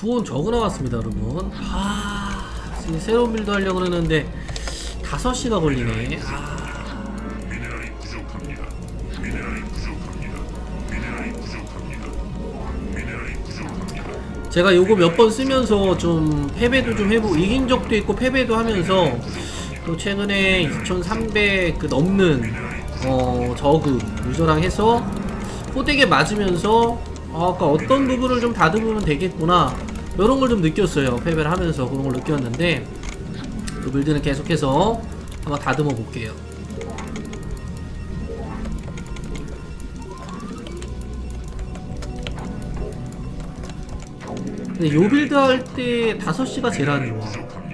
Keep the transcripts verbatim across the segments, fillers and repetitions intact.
구원 저거 나왔습니다 여러분. 아 지금 새로운 빌드 하려고 그러는데 다섯 시가 걸리네. 아. 제가 요거 몇 번 쓰면서 좀 패배도 좀 해보고 이긴 적도 있고 패배도 하면서 또 최근에 이천삼백 그 넘는 어 저그 유저랑 해서 포대게 맞으면서 아, 아까 어떤 부분을 좀 다듬으면 되겠구나 이런 걸 좀 느꼈어요. 패배를 하면서 그런 걸 느꼈는데 그 빌드는 계속해서 한번 다듬어 볼게요. 근데 요 빌드 할 때 다섯 시가 제일 안 좋아.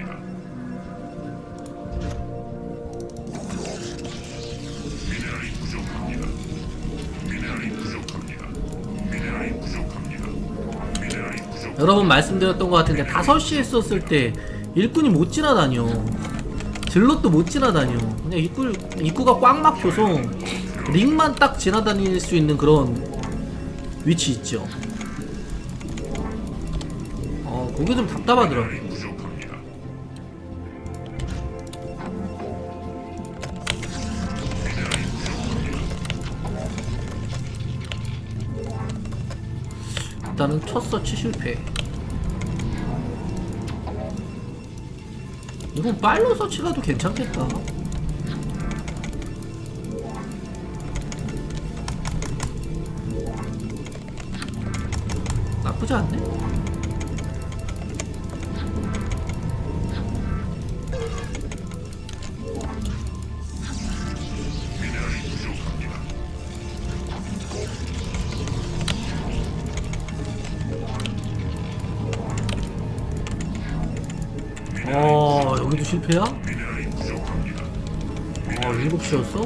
여러 번 말씀드렸던 것 같은데 다섯 시에 썼을 때 일꾼이 못 지나다녀. 질럿도 못 지나다녀. 그냥 입구, 입구가 꽉 막혀서 링만 딱 지나다닐 수 있는 그런 위치 있죠. 어, 그게 좀 답답하더라고. 일단은 첫 서치 실패. 이건 빨로 서치가도 괜찮겠다. 나쁘지 않네. 어, 여기도 실패야? 어, 일곱 시였어?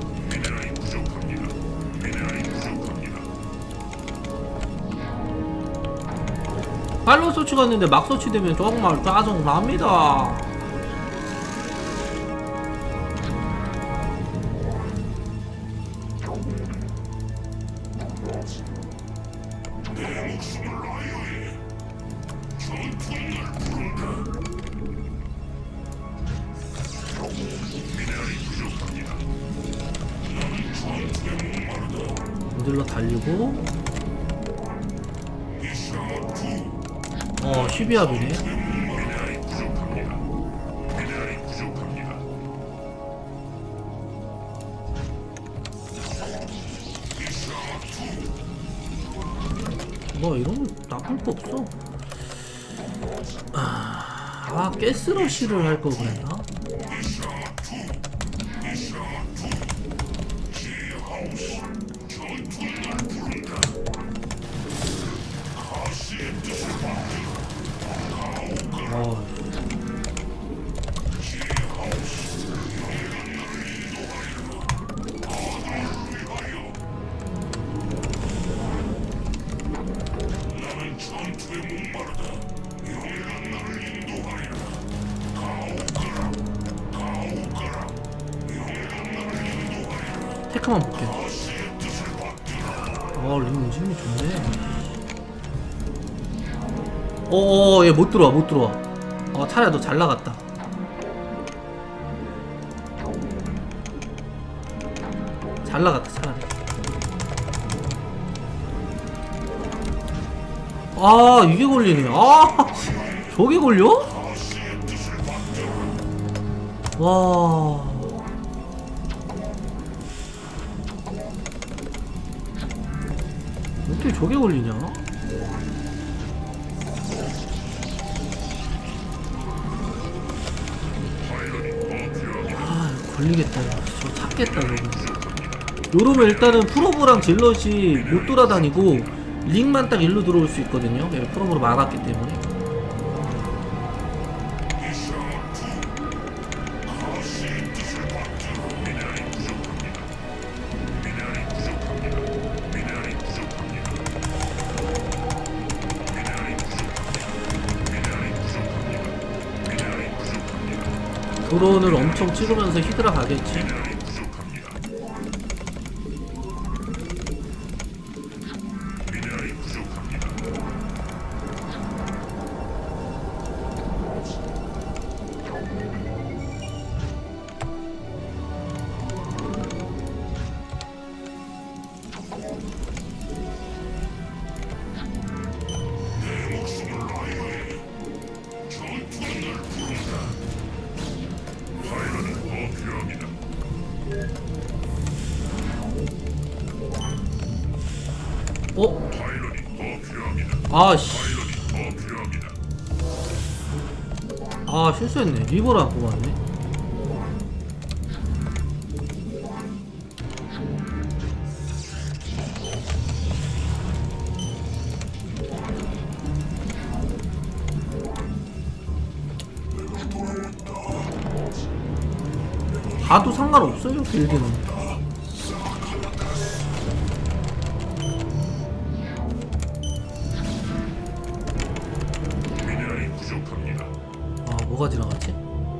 팔로 서치 갔는데 막 서치되면 정말 짜증납니다. 모델로 달리고 어 십이 합이네. 뭐 이러면 나쁠 거 없어. 아, 아 가스러시를 할 걸 그랬나? 어. 테크만 볼게. 어, 링 움직임이 좋네. 어어, 얘 못 들어와, 못 들어와. 어, 차라리 너 잘 나갔다. 잘 나갔다, 차라리. 아, 이게 걸리네. 아, 저게 걸려? 와. 어떻게 저게 걸리냐? 아, 걸리겠다. 저 찾겠다, 저거. 요러면 일단은 프로브랑 질럿이 못 돌아다니고 링만 딱 일로 들어올 수 있거든요. 프로브로 막았기 때문에. 드론을 엄청 찍으면서 히드라 가겠지. 아씨. 아 실수했네. 리버를 안 뽑았네. 가도 상관없어요 빌드는. 아 뭐가 지나갔지?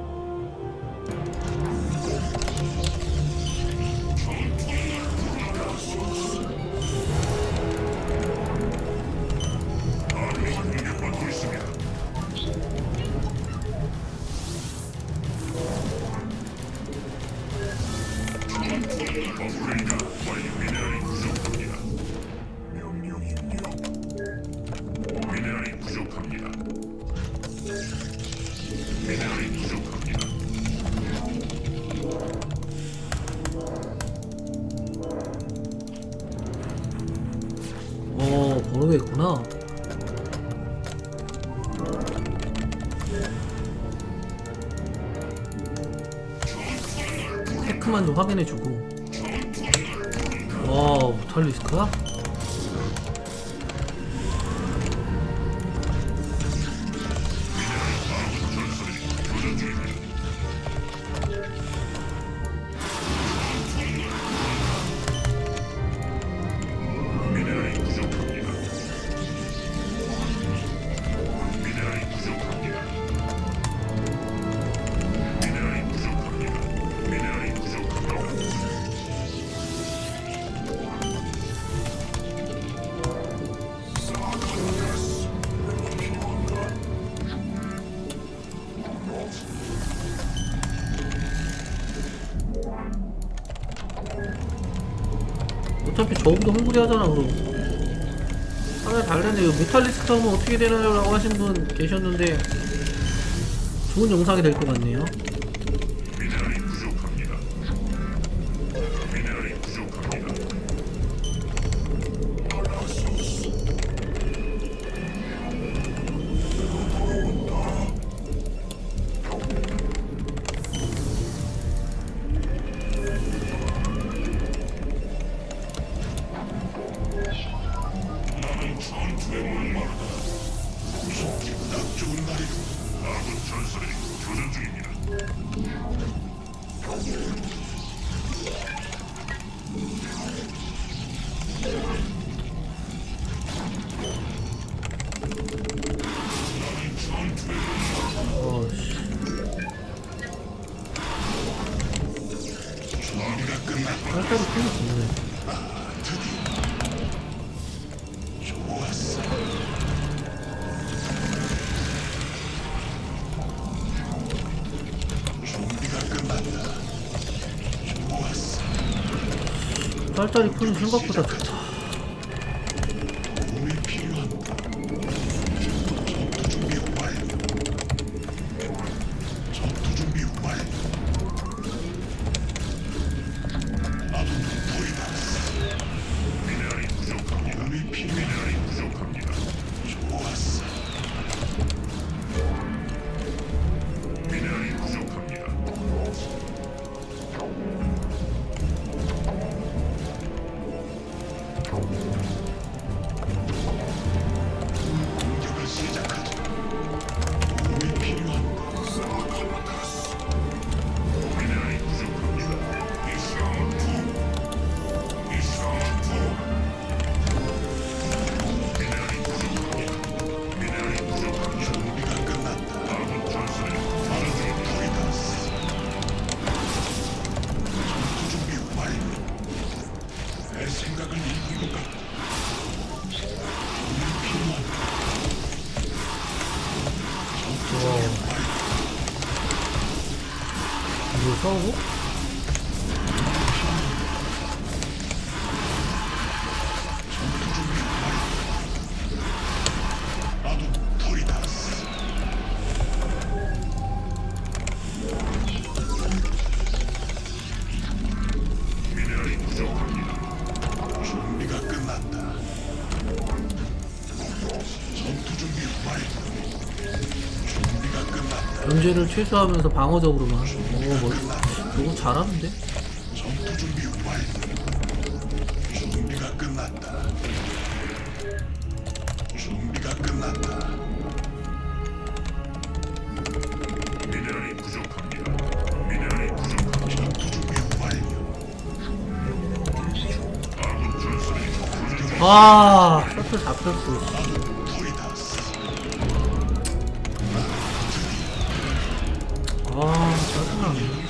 어 모르겠구나. 테크만 좀 확인해주고. 와 무탈리스크야? 어차피 저기도 헝그리 하잖아. 그럼 하나 달랬네. 이거 메탈리스트 하면 어떻게 되나요? 라고 하신 분 계셨는데 좋은 영상이 될 것 같네요. 깔깔이 풀렸네. 좋았어. 준비가 끝났다. 좋았어. 깔깔이 풀린 생각보다 좋다. 도움이 필요한가? 전투 준비 완료. 전투 준비 완료. 이거 싸우고? 나도 불이다. 미네랄이 부족합니다. 준비가 끝났다. 견제를 최소화하면서 방어적으로만. 오, 뭐, 이거 잘하는데? 전투 준비 완료. 준비가 끝났다. 준비가 끝났다. 미네랄이 부족합니다. 미네랄이 부족합니다. 전투 준비 완료. 아군 전선이 아, 셔틀 잡혔어. 토리다스. 아, 짜증나네.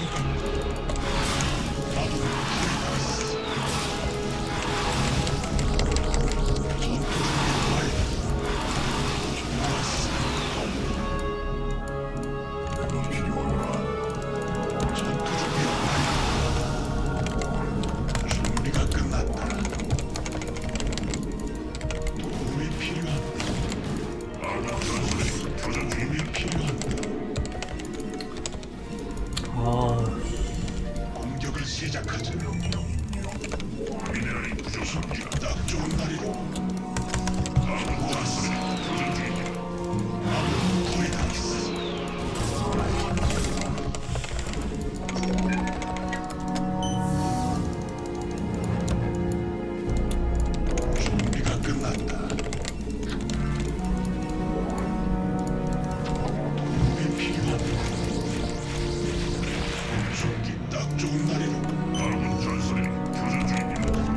준비가 끝났다. 도움이 필요한다. 아군 전선이 교전 도움이 필요한다. 아, 공격을 시작하자. 미네랄이 부족합니다. 딱 좋은 날이로. 아군 전선이 교전 중입니다. 아군 토리다스. 준비가 끝났다. 도움이 필요한다. 죽기 딱 좋은 날이로. 아군 전선이 교전 중입니다.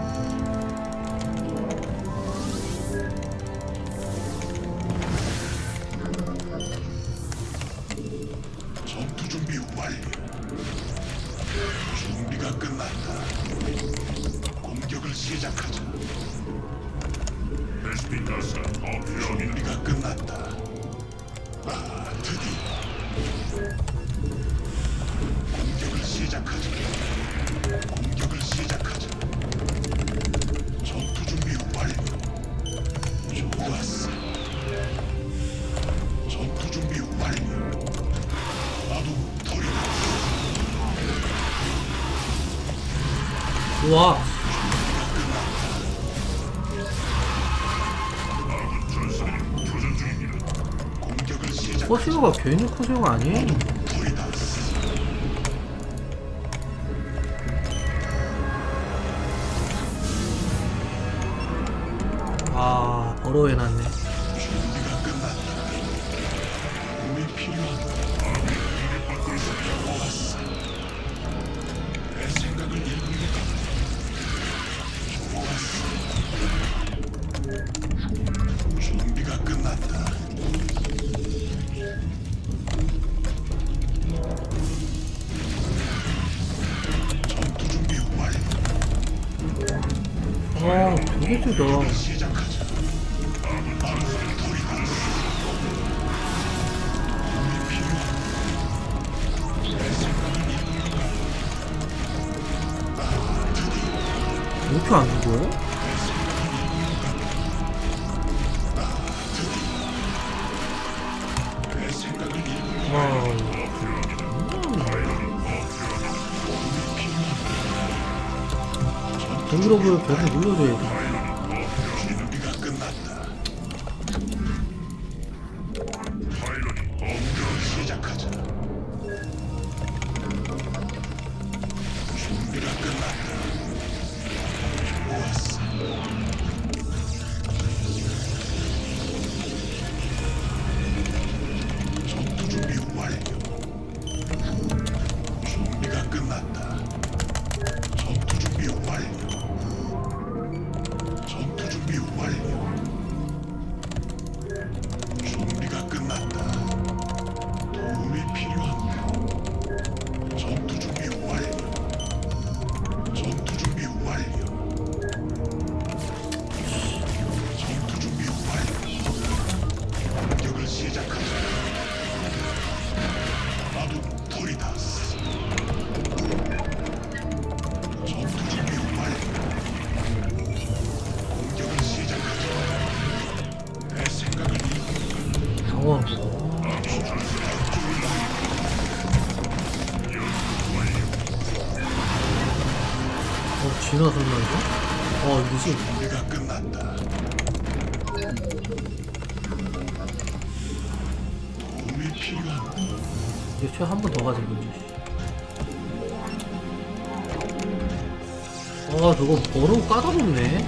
전투 준비 완료. 준비가 끝났다. 공격을 시작하자. 베스핀 가스가 더 필요합니다. 준비가 끝났다. 아, 드디어. 공격을 시작하자. 공격을 시작하자. 전투 준비 완료. 좋았어. 전투 준비 완료. 나도 토리다스. 우와. 아군 전선이 교전 중입니다. 공격을 시작. 커세어가 괜히 커세어가 아니에요. 토리다스. 아, 버러 해놨네. 준비가 끝났다. 도움이 필요한다. 공격받고 있습니다. 좋았어. 내 생각을 읽는다. 좋았어. 준비가 끝났다. 전투 준비 완료. 아, 되게 세다. 시작하자. 아군 전선이 토리다스. 도움이 필요한다. 내 생각을 읽는다. 아, 드디어. 왜 이렇게 안 죽어요? 내 생각을 읽는다. 와, 공격을 계속 눌러줘야 돼. 준비가 끝났다. 파일럿이 공격을 시작하자. 준비가 끝났다. 좋았어. 전투 준비 완료. 준비가 끝났다. 전투 준비 완료. 전투 준비 완료. 준비가 끝났다. 도움이 필요한가? 전투 준비 완료. 전투 준비 완료. 전투 준비 완료. 공격을 시작하자. 나도 토리다스. 전투 준비 완료. 공격을 시작하자. 내 생각을 읽고 상원. 어, 지나섰나 이거? 어, 무슨. 준비가 끝났다. 도움이 필요한가? 이제 최 한 번 더 가자 이거지. 아 저거 버러우 까다롭네.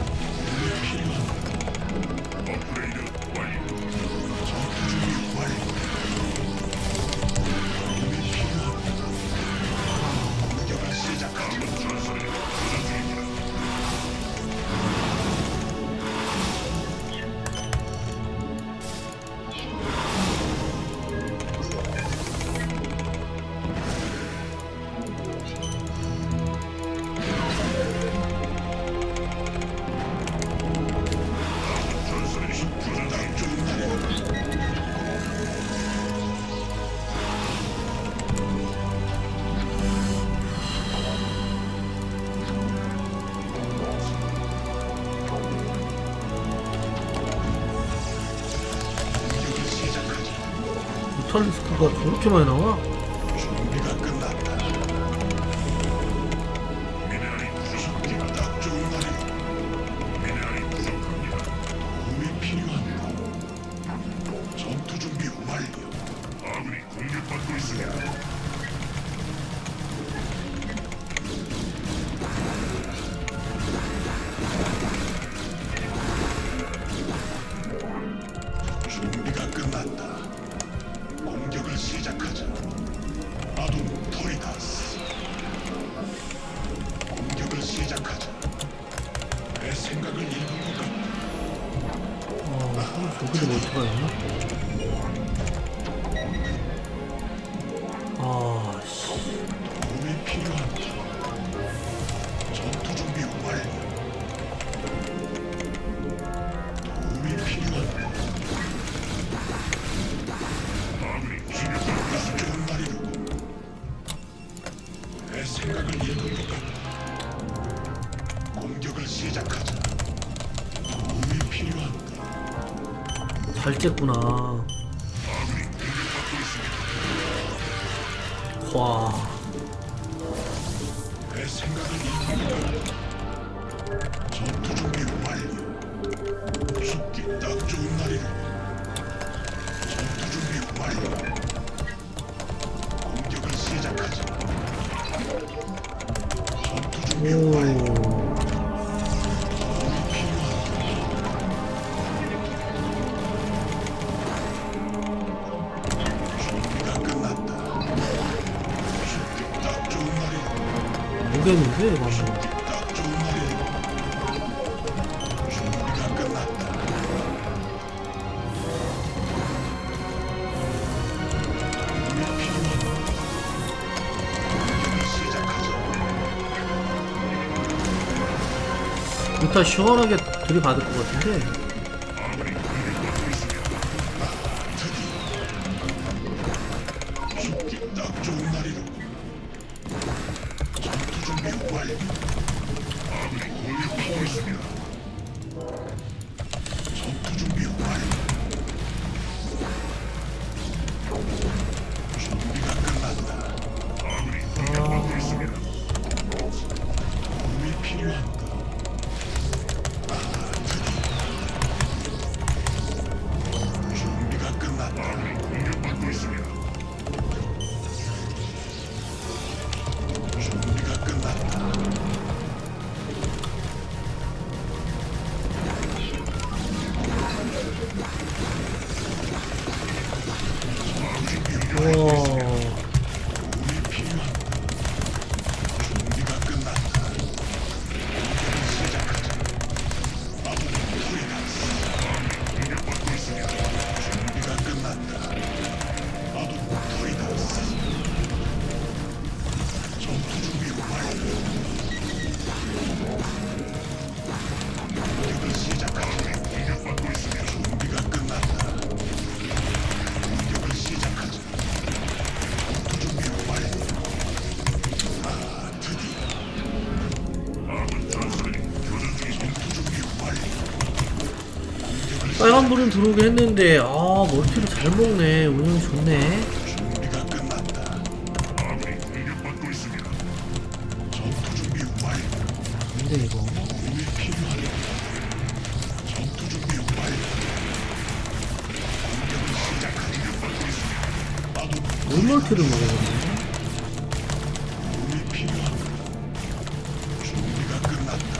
뮤탈리스크가 저렇게 많이 나와? 준비가 끝났다. 미네랄이 부족합니다. 딱 좋은 날이로. 미네랄이 부족합니다. 도움이 필요합니다. 전투 준비 완료. 아군이 공격받고 있습니다. 준비가 끝났다. 공격을 시작하자. 아둔 토리다스. 공격을 시작하자. 내 생각을 읽은 것 같다. 어, 저기도 못 가요? 아, 씨. 도움이 필요합니다. 전투 준비 완료. 도움이 필요합니다. 딱 좋은 날이로. 내 생각을 읽은 것 같다. 공격을 시작하자. 도움이 필요합니다. 잘 쬐구나. 와. 내 생각을 읽는 것 같다. 전투 준비 완료. 죽기 딱 좋은 날이로. 전투 준비 완료. 공격을 시작하자. 전투 준비 완료. 오. 준비가 끝났다. 죽기 딱 좋은 날이로. 모르겠는데, 이거 한번. 딱 좋은 날이로. 준비가 끝났다. 도움이 필요하다. 공격을 시작하자. 일단 시원하게 들이받을 것 같은데. 죽기 딱 좋은 날이로. 전투 준비 완료. 아군이 공격하고 있습니다. 전투 준비 완료. 준비가 끝났다. 아군이 공격하고 있습니다. 도움이 필요합니다. 아, 드디어. 준비가 끝났다. 아군이 공격받고 있습니다. 준비가 끝났다. 우와. 도움이 필요합니다. 준비가 끝났다. 시작하자. 아둔 토리다스. 공격받고 있습니다. 준비가 끝났다. 아둔 토리다스. 전투 준비 완료. 공격을 시작하자. 공격받고 있습니다. 준비가 끝났다. 공격을 시작하자. 전투 준비 완료. 아, 드디어. 아군 전선이 교전 중에 전투 준비 완료. 공격을 빨간불은 들어오게 했는데, 아, 멀티를 잘 먹네. 운영 좋네. 준비가 끝났다. 아군이 공격받고 있습니다. 전투 준비 완료. 근데 이거. 도움이 필요하다. 전투 준비 완료. 공격을 시작하자. 공격받고 있습니다. 물멀티를 먹어버리네. 도움이 필요하다. 준비가 끝났다.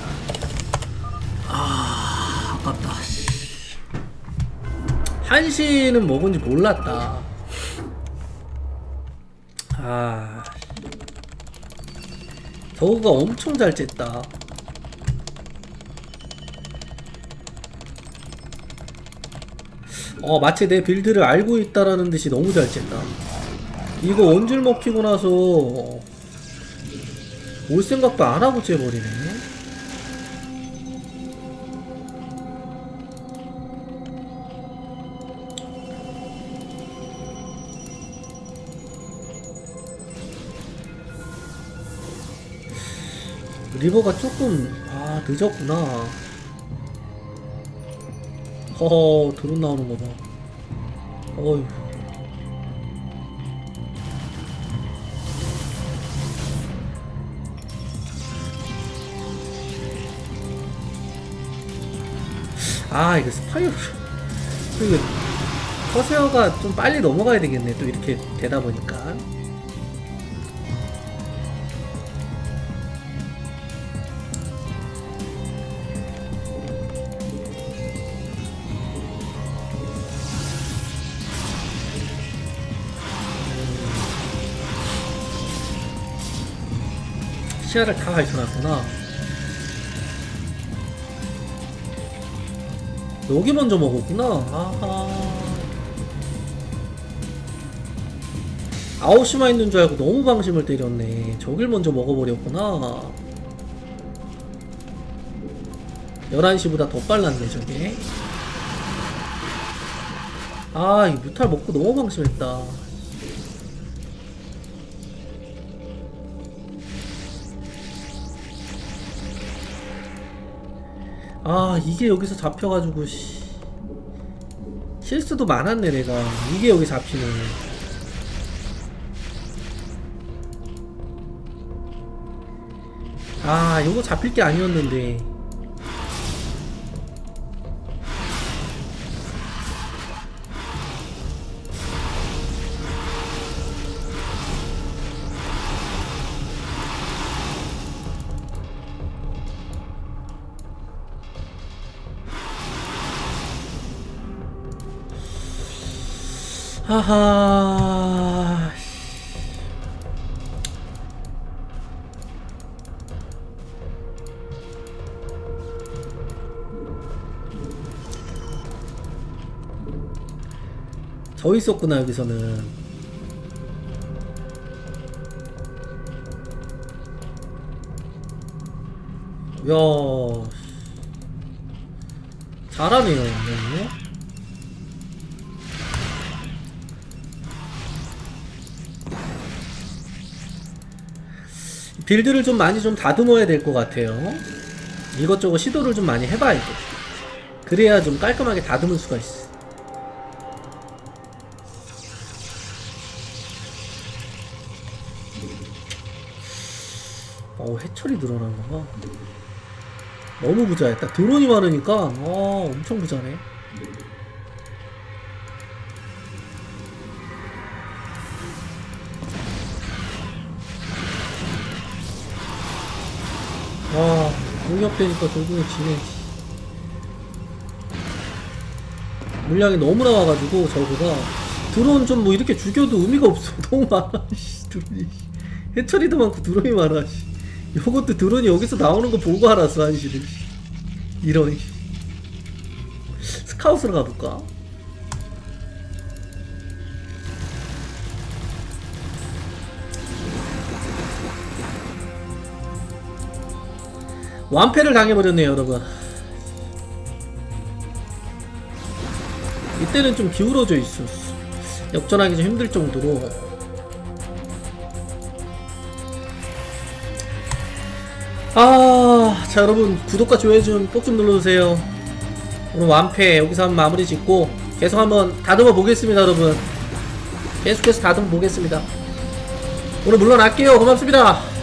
아, 아깝다. 씨. 한시는 먹은지 몰랐다. 아, 저거가 엄청 잘 쨌다. 어, 마치 내 빌드를 알고 있다라는 듯이 너무 잘 쨌다. 이거 원줄 먹히고 나서 올 생각도 안 하고 째버리네. 리버가 조금 아 늦었구나. 허허 드론 나오는 거 봐. 어휴. 아 이거 스파이어 이거 커세어가 좀 빨리 넘어가야 되겠네. 또 이렇게 되다 보니까. 시야를 다 가르쳐놨구나. 여기 먼저 먹었구나. 아하. 아홉 시만 있는 줄 알고 너무 방심을 때렸네. 저길 먼저 먹어버렸구나. 열한 시보다 더 빨랐네 저게. 아, 이 뮤탈 먹고 너무 방심했다. 아, 이게 여기서 잡혀가지고 씨. 실수도 많았네 내가. 이게 여기 잡히네. 아, 요거 잡힐 게 아니었는데. 하하. 저 있었구나 여기서는. 야, 잘하네요. 네. 빌드를 좀 많이 좀 다듬어야 될 것 같아요. 이것저것 시도를 좀 많이 해봐야 돼. 그래야 좀 깔끔하게 다듬을 수가 있어. 어, 해철이 늘어난 건가? 너무 부자했다. 드론이 많으니까 어, 엄청 부자네. 와, 공격되니까 결국에 지네. 물량이 너무 나와가지고 저거가 드론 좀 뭐 이렇게 죽여도 의미가 없어. 너무 많아. 씨, 드론이. 해처리도 많고 드론이 많아. 씨. 요것도 드론이 여기서 나오는 거 보고 알았어 한시를. 이런. 스카웃으로 가볼까? 완패를 당해버렸네요 여러분. 이때는 좀 기울어져 있었어. 역전하기 좀 힘들 정도로. 아, 자 여러분 구독과 좋아요 좀 꼭 좀 눌러주세요. 오늘 완패 여기서 한번 마무리 짓고 계속 한번 다듬어 보겠습니다 여러분. 계속해서 다듬어 보겠습니다. 오늘 물러날게요. 고맙습니다.